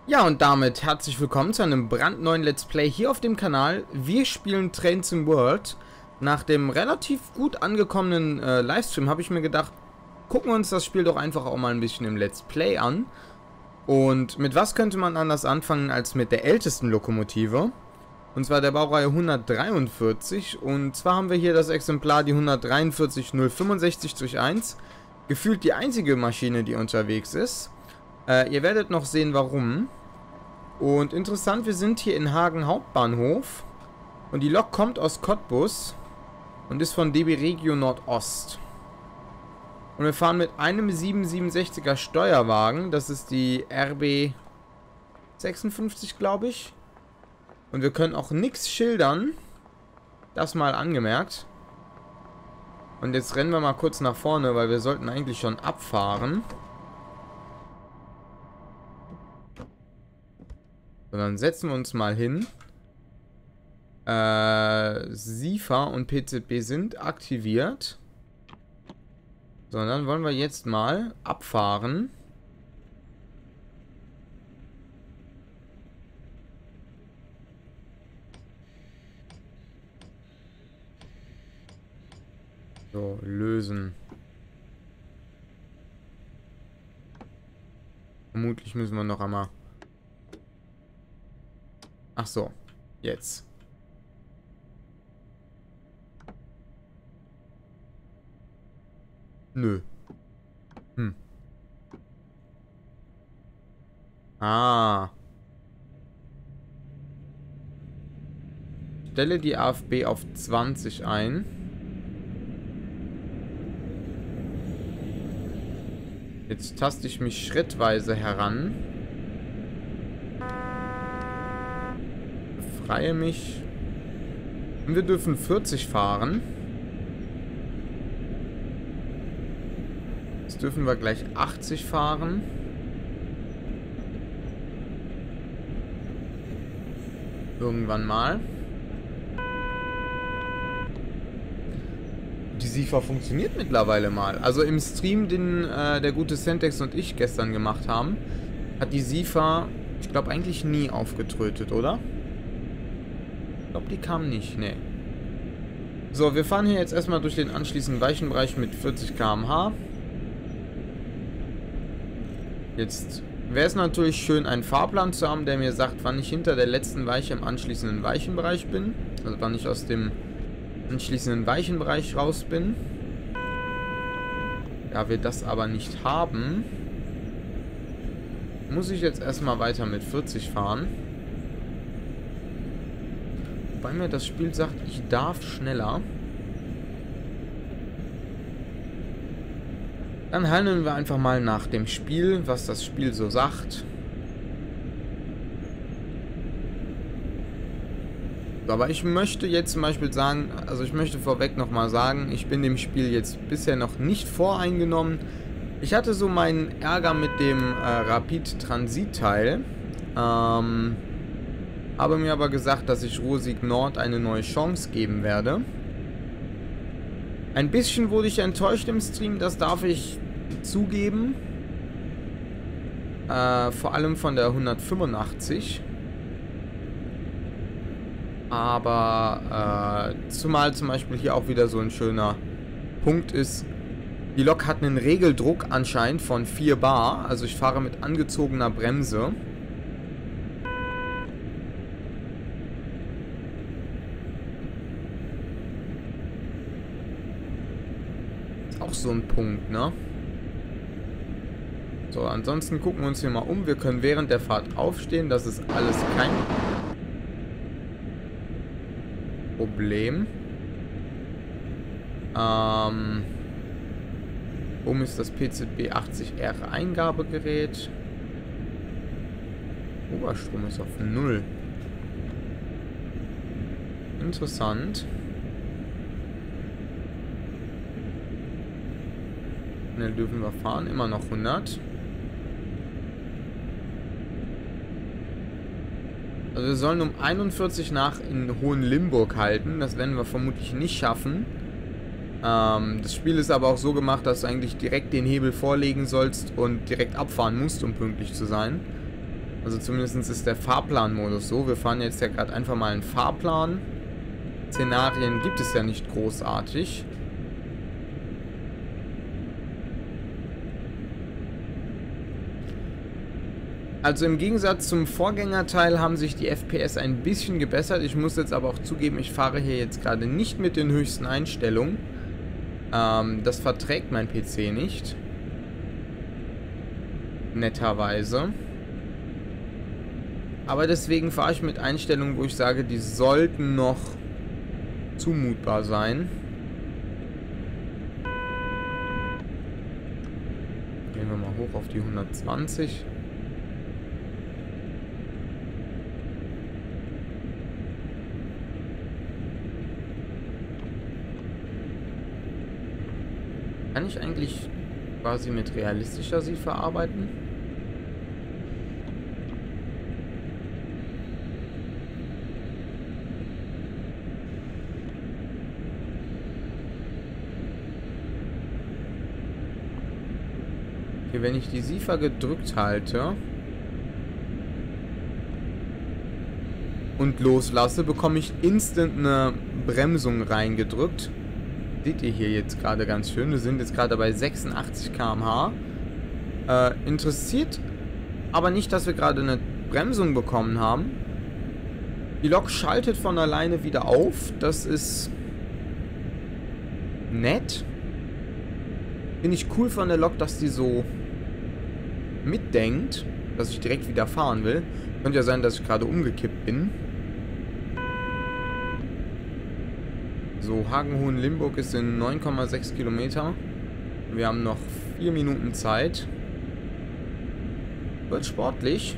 Ja, und damit herzlich willkommen zu einem brandneuen Let's Play hier auf dem Kanal. Wir spielen Train Sim World. Nach dem relativ gut angekommenen Livestream habe ich mir gedacht, gucken wir uns das Spiel doch einfach auch mal ein bisschen im Let's Play an. Und mit was könnte man anders anfangen als mit der ältesten Lokomotive? Und zwar der Baureihe 143. Und zwar haben wir hier das Exemplar, die 143-065/1. Gefühlt die einzige Maschine, die unterwegs ist. Ihr werdet noch sehen, warum. Und interessant, wir sind hier in Hagen Hauptbahnhof. Und die Lok kommt aus Cottbus und ist von DB Regio Nordost. Und wir fahren mit einem 767er Steuerwagen. Das ist die RB 56, glaube ich. Und wir können auch nichts schildern. Das mal angemerkt. Und jetzt rennen wir mal kurz nach vorne, weil wir sollten eigentlich schon abfahren. So, dann setzen wir uns mal hin. SIFA und PZB sind aktiviert. So, und dann wollen wir jetzt mal abfahren. So, lösen. Vermutlich müssen wir noch einmal... Ach so, jetzt. Nö. Ah. Stelle die AFB auf 20 ein. Jetzt taste ich mich schrittweise heran. Befreie mich. Und wir dürfen 40 fahren. Jetzt dürfen wir gleich 80 fahren. Irgendwann mal. Die SIFA funktioniert mittlerweile mal. Also im Stream, den der gute Sentex und ich gestern gemacht haben, hat die SIFA, ich glaube, eigentlich nie aufgetrötet, oder? Ich glaube, die kam nicht, ne. So, wir fahren hier jetzt erstmal durch den anschließenden Weichenbereich mit 40 km/h. Jetzt wäre es natürlich schön, einen Fahrplan zu haben, der mir sagt, wann ich hinter der letzten Weiche im anschließenden Weichenbereich bin. Also wann ich aus dem anschließenden Weichenbereich raus bin. Da wir das aber nicht haben, muss ich jetzt erstmal weiter mit 40 fahren. Wobei mir das Spiel sagt, ich darf schneller. Dann handeln wir einfach mal nach dem Spiel, was das Spiel so sagt. Aber ich möchte jetzt zum Beispiel sagen, also ich möchte vorweg nochmal sagen, ich bin dem Spiel jetzt bisher noch nicht voreingenommen. Ich hatte so meinen Ärger mit dem Rapid Transit Teil. Habe mir aber gesagt, dass ich Ruhrsieg Nord eine neue Chance geben werde. Ein bisschen wurde ich enttäuscht im Stream, das darf ich zugeben. Vor allem von der 185. Aber zumal zum Beispiel hier auch wieder so ein schöner Punkt ist. Die Lok hat einen Regeldruck anscheinend von 4 Bar. Also ich fahre mit angezogener Bremse. Ist auch so ein Punkt, ne? So, ansonsten gucken wir uns hier mal um. Wir können während der Fahrt aufstehen. Das ist alles kein Problem. Oben ist das PZB 80R Eingabegerät. Oberstrom ist auf 0. Interessant. Schnell dürfen wir fahren. Immer noch 100. Also wir sollen um 41 nach in Hohenlimburg halten. Das werden wir vermutlich nicht schaffen. Das Spiel ist aber auch so gemacht, dass du eigentlich direkt den Hebel vorlegen sollst und direkt abfahren musst, um pünktlich zu sein. Also zumindest ist der Fahrplanmodus so. Wir fahren jetzt ja gerade einfach mal einen Fahrplan. Szenarien gibt es ja nicht großartig. Also im Gegensatz zum Vorgängerteil haben sich die FPS ein bisschen gebessert. Ich muss jetzt aber auch zugeben, ich fahre hier jetzt gerade nicht mit den höchsten Einstellungen. Das verträgt mein PC nicht. Netterweise. Aber deswegen fahre ich mit Einstellungen, wo ich sage, die sollten noch zumutbar sein. Gehen wir mal hoch auf die 120. Kann ich eigentlich quasi mit realistischer SIFA arbeiten? Okay, wenn ich die SIFA gedrückt halte und loslasse, bekomme ich instant eine Bremsung reingedrückt. Seht ihr hier jetzt gerade ganz schön. Wir sind jetzt gerade bei 86 km/h. Interessiert aber nicht, dass wir gerade eine Bremsung bekommen haben. Die Lok schaltet von alleine wieder auf. Das ist nett. Finde ich cool von der Lok, dass die so mitdenkt, dass ich direkt wieder fahren will. Könnte ja sein, dass ich gerade umgekippt bin. So, Hagenhohen-Limburg ist in 9,6 Kilometer. Wir haben noch 4 Minuten Zeit. Wird sportlich.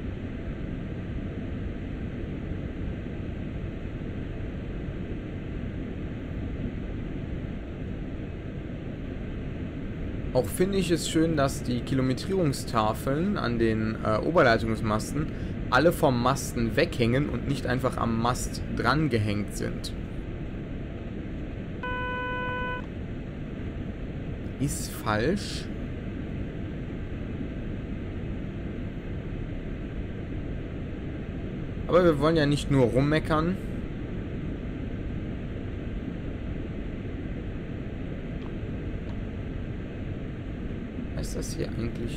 Auch finde ich es schön, dass die Kilometrierungstafeln an den Oberleitungsmasten alle vom Masten weghängen und nicht einfach am Mast dran gehängt sind. Ist falsch. Aber wir wollen ja nicht nur rummeckern. Was ist das hier eigentlich?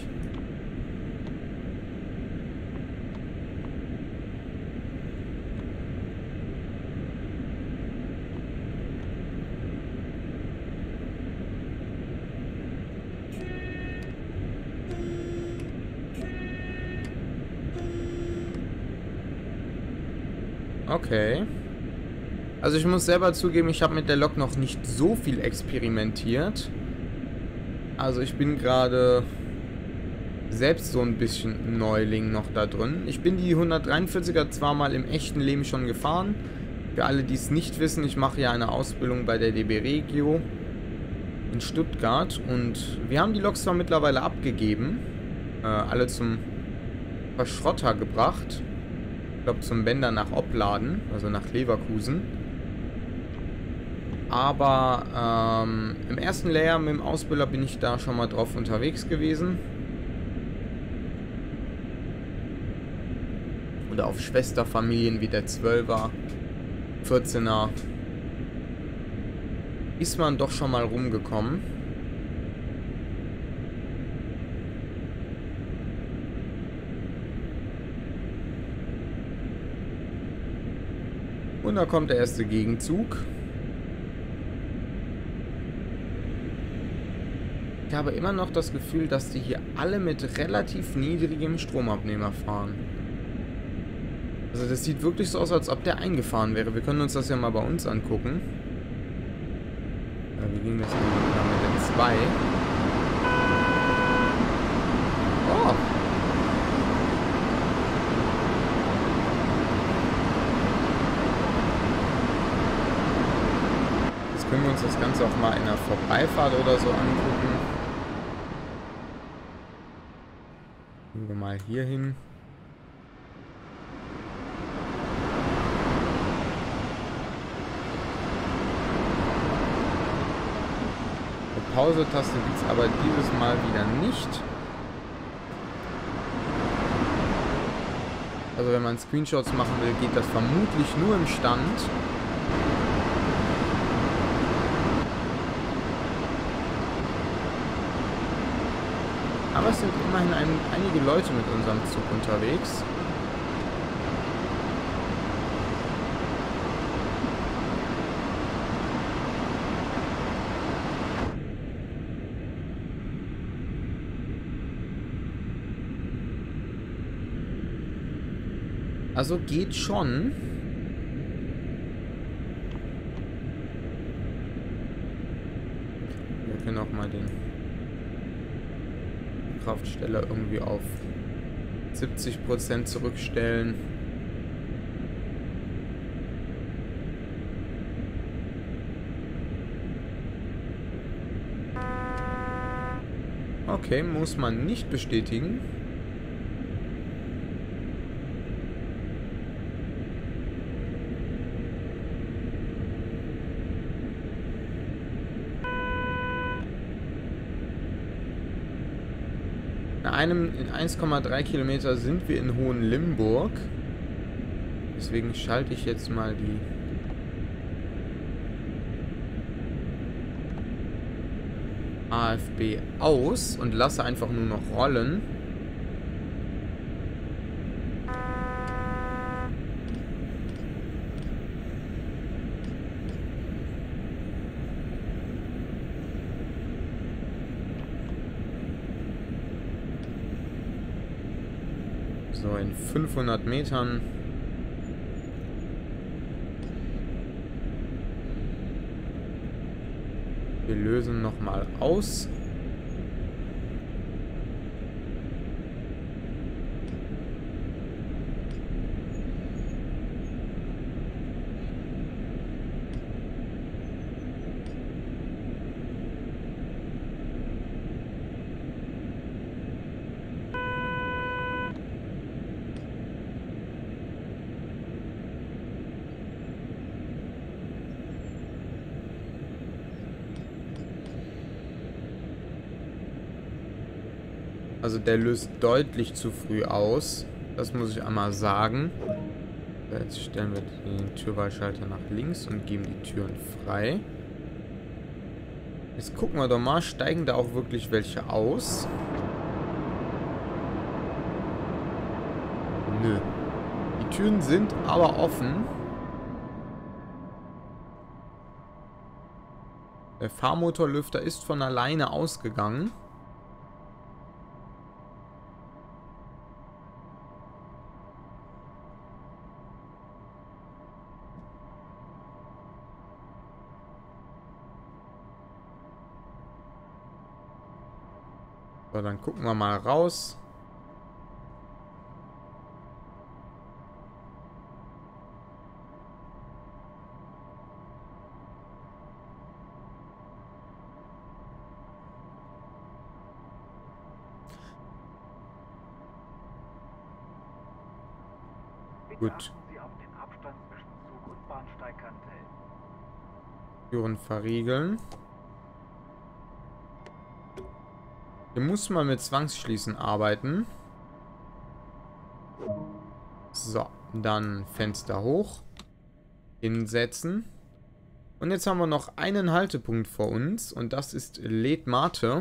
Okay. Also ich muss selber zugeben, ich habe mit der Lok noch nicht so viel experimentiert. Also ich bin gerade selbst so ein bisschen Neuling noch da drin. Ich bin die 143er zwar mal im echten Leben schon gefahren. Für alle, die es nicht wissen, ich mache ja eine Ausbildung bei der DB Regio in Stuttgart. Und wir haben die Loks zwar mittlerweile abgegeben. Alle zum Verschrotter gebracht. Ich glaube zum Bänder nach Opladen, also nach Leverkusen. Aber im ersten Lehrjahr mit dem Ausbilder bin ich da schon mal drauf unterwegs gewesen. Oder auf Schwesterfamilien wie der 12er, 14er. Ist man doch schon mal rumgekommen. Und da kommt der erste Gegenzug. Ich habe immer noch das Gefühl, dass die hier alle mit relativ niedrigem Stromabnehmer fahren. Also das sieht wirklich so aus, als ob der eingefahren wäre. Wir können uns das ja mal bei uns angucken. Ja, wie ging das mit den 2? Oh! Jetzt können wir uns das Ganze auch mal in einer Vorbeifahrt oder so angucken. Gehen wir mal hier hin. Die Pause-Taste gibt es aber dieses Mal wieder nicht. Also wenn man Screenshots machen will, geht das vermutlich nur im Stand. Aber es sind immerhin einige Leute mit unserem Zug unterwegs. Also geht schon. Wir können auch mal den Kraftsteller irgendwie auf 70% zurückstellen. Okay, muss man nicht bestätigen. In 1,3 Kilometer sind wir in Hohenlimburg. Deswegen schalte ich jetzt mal die AFB aus und lasse einfach nur noch rollen. So, in 500 Metern. Wir lösen nochmal aus. Also der löst deutlich zu früh aus. Das muss ich einmal sagen. Jetzt stellen wir den Türwahlschalter nach links und geben die Türen frei. Jetzt gucken wir doch mal, steigen da auch wirklich welche aus? Nö. Die Türen sind aber offen. Der Fahrmotorlüfter ist von alleine ausgegangen. So, dann gucken wir mal raus. Gut. Achten Sie auf den Abstand zwischen Zug und Bahnsteigkante. Türen verriegeln. Hier muss man mit Zwangsschließen arbeiten. So, dann Fenster hoch. Hinsetzen. Und jetzt haben wir noch einen Haltepunkt vor uns. Und das ist Letmathe.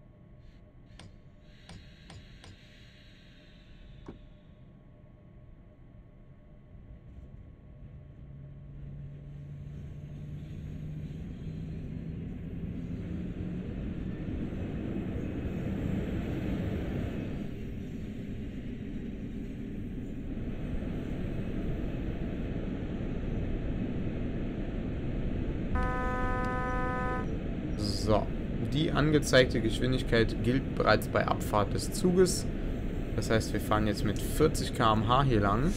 So, die angezeigte Geschwindigkeit gilt bereits bei Abfahrt des Zuges. Das heißt, wir fahren jetzt mit 40 km/h hier lang.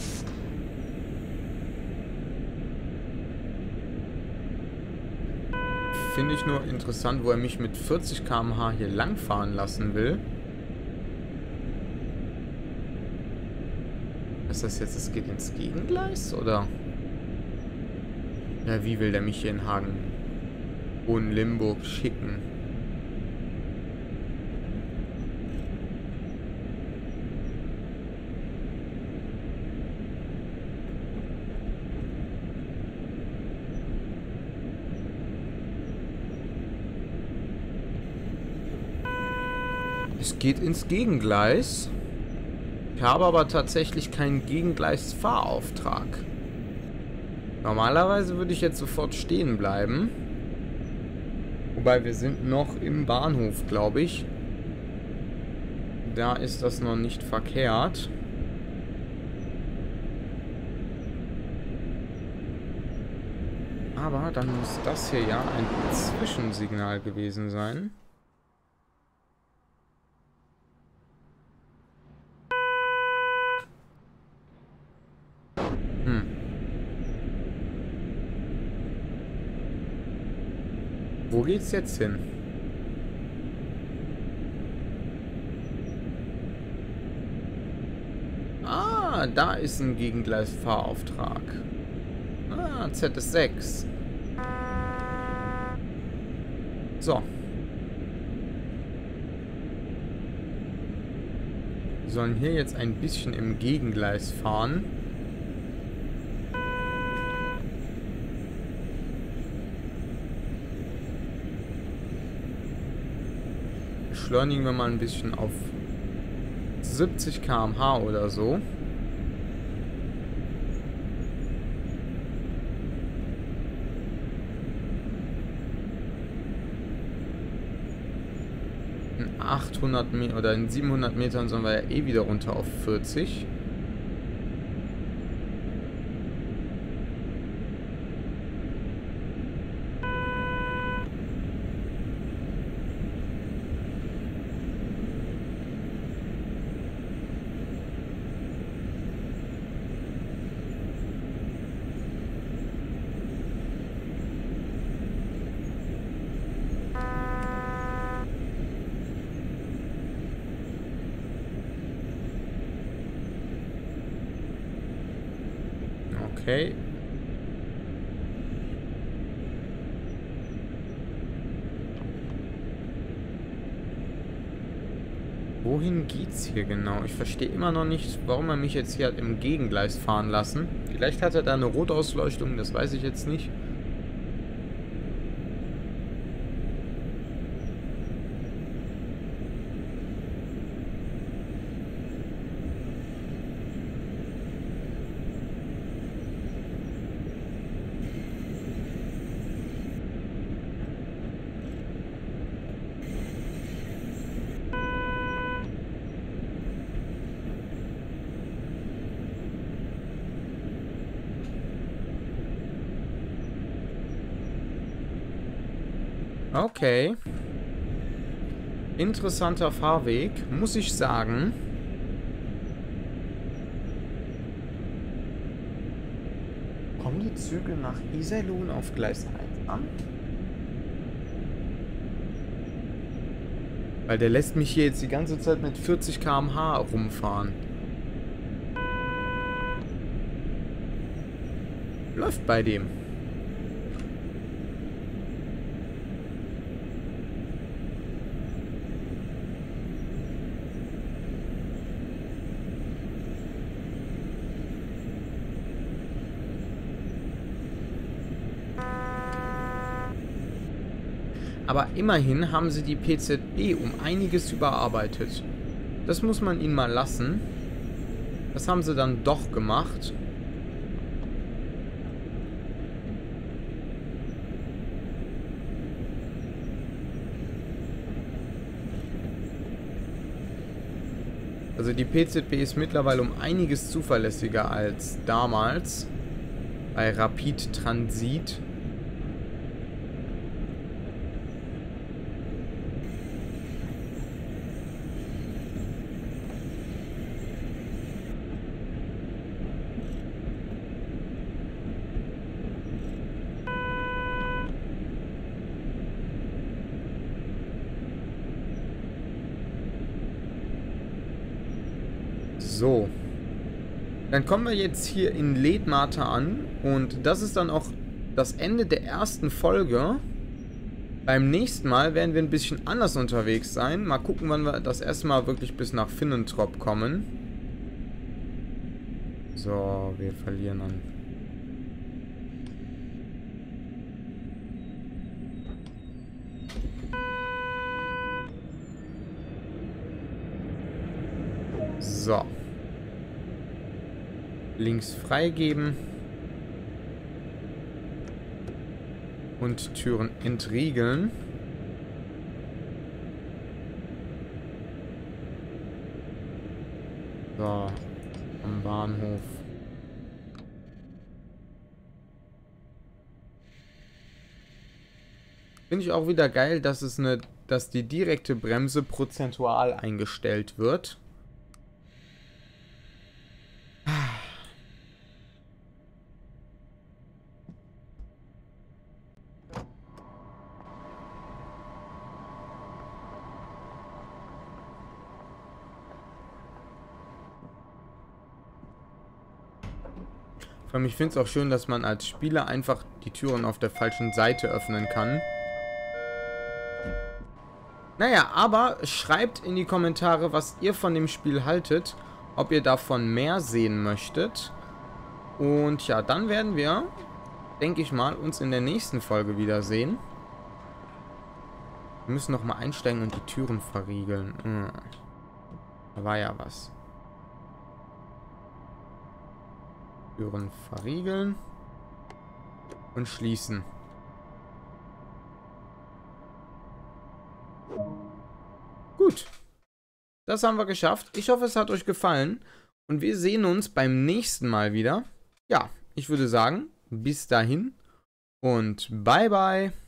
Finde ich nur interessant, wo er mich mit 40 km/h hier lang fahren lassen will. Ist das jetzt, es geht ins Gegengleis, oder? Ja, wie will der mich hier in Hohenlimburg schicken? Es geht ins Gegengleis. Ich habe aber tatsächlich keinen Gegengleisfahrauftrag. Normalerweise würde ich jetzt sofort stehen bleiben. Wobei wir sind noch im Bahnhof, glaube ich. Da ist das noch nicht verkehrt. Aber dann muss das hier ja ein Zwischensignal gewesen sein. Wo geht's jetzt hin? Ah, da ist ein Gegengleisfahrauftrag. Ah, ZS6. So. Wir sollen hier jetzt ein bisschen im Gegengleis fahren. Beschleunigen wir mal ein bisschen auf 70 km/h oder so. In 800 Metern oder in 700 Metern sollen wir ja eh wieder runter auf 40. Okay. Wohin geht's hier genau? Ich verstehe immer noch nicht, warum er mich jetzt hier hat im Gegengleis fahren lassen. Vielleicht hat er da eine Rotausleuchtung, das weiß ich jetzt nicht. Okay. Interessanter Fahrweg, muss ich sagen. Kommen die Züge nach Iserlohn auf Gleis 1 an? Weil der lässt mich hier jetzt die ganze Zeit mit 40 km/h rumfahren. Läuft bei dem. Aber immerhin haben sie die PZB um einiges überarbeitet. Das muss man ihnen mal lassen. Das haben sie dann doch gemacht. Also die PZB ist mittlerweile um einiges zuverlässiger als damals bei Rapid Transit. So, dann kommen wir jetzt hier in Letmathe an und das ist dann auch das Ende der ersten Folge. Beim nächsten Mal werden wir ein bisschen anders unterwegs sein. Mal gucken, wann wir das erste Mal wirklich bis nach Finnentrop kommen. So, wir verlieren an. So. Links freigeben. Und Türen entriegeln. So. Am Bahnhof. Finde ich auch wieder geil, dass die direkte Bremse prozentual eingestellt wird. Vor allem, ich finde es auch schön, dass man als Spieler einfach die Türen auf der falschen Seite öffnen kann. Naja, aber schreibt in die Kommentare, was ihr von dem Spiel haltet. Ob ihr davon mehr sehen möchtet. Und ja, dann werden wir, denke ich mal, uns in der nächsten Folge wiedersehen. Wir müssen nochmal einsteigen und die Türen verriegeln. Da war ja was. Türen verriegeln. Und schließen. Gut. Das haben wir geschafft. Ich hoffe, es hat euch gefallen. Und wir sehen uns beim nächsten Mal wieder. Ja, ich würde sagen, bis dahin und bye bye.